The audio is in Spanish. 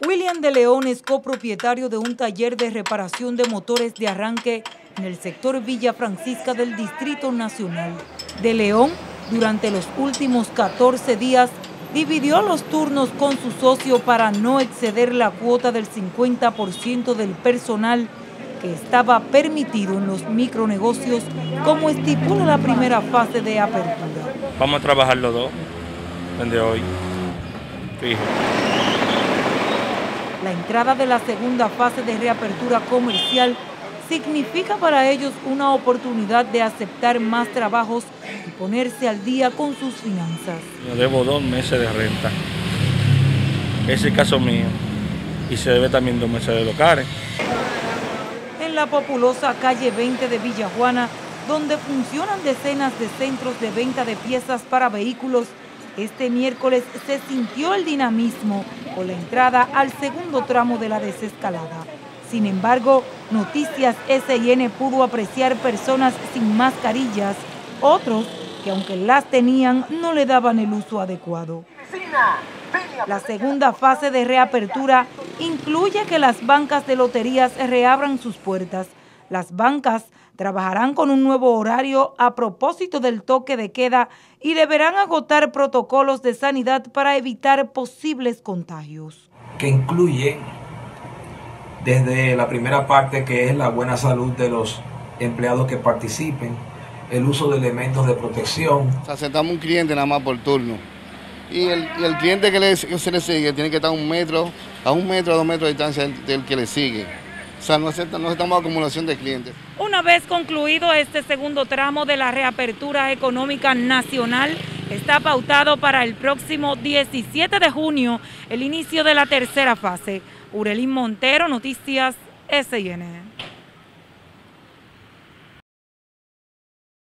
William de León es copropietario de un taller de reparación de motores de arranque en el sector Villa Francisca del Distrito Nacional. De León, durante los últimos 14 días, dividió los turnos con su socio para no exceder la cuota del 50% del personal que estaba permitido en los micronegocios, como estipula la primera fase de apertura. Vamos a trabajar los dos, desde hoy, fijo. La entrada de la segunda fase de reapertura comercial significa para ellos una oportunidad de aceptar más trabajos y ponerse al día con sus finanzas. Yo debo 2 meses de renta, ese es el caso mío, y se debe también 2 meses de locales. En la populosa calle 20 de Villajuana, donde funcionan decenas de centros de venta de piezas para vehículos, este miércoles se sintió el dinamismo con la entrada al segundo tramo de la desescalada. Sin embargo, Noticias SIN pudo apreciar personas sin mascarillas, otros que aunque las tenían no le daban el uso adecuado. La segunda fase de reapertura incluye que las bancas de loterías reabran sus puertas. Las bancas trabajarán con un nuevo horario a propósito del toque de queda y deberán agotar protocolos de sanidad para evitar posibles contagios. Que incluye desde la primera parte, que es la buena salud de los empleados que participen, el uso de elementos de protección. Aceptamos un cliente nada más por turno y el cliente que se le sigue tiene que estar a 1 metro, a 2 metros de distancia del que le sigue. O sea, no aceptamos acumulación de clientes. Una vez concluido este segundo tramo de la reapertura económica nacional, está pautado para el próximo 17 de junio el inicio de la tercera fase. Urelín Montero, Noticias SIN.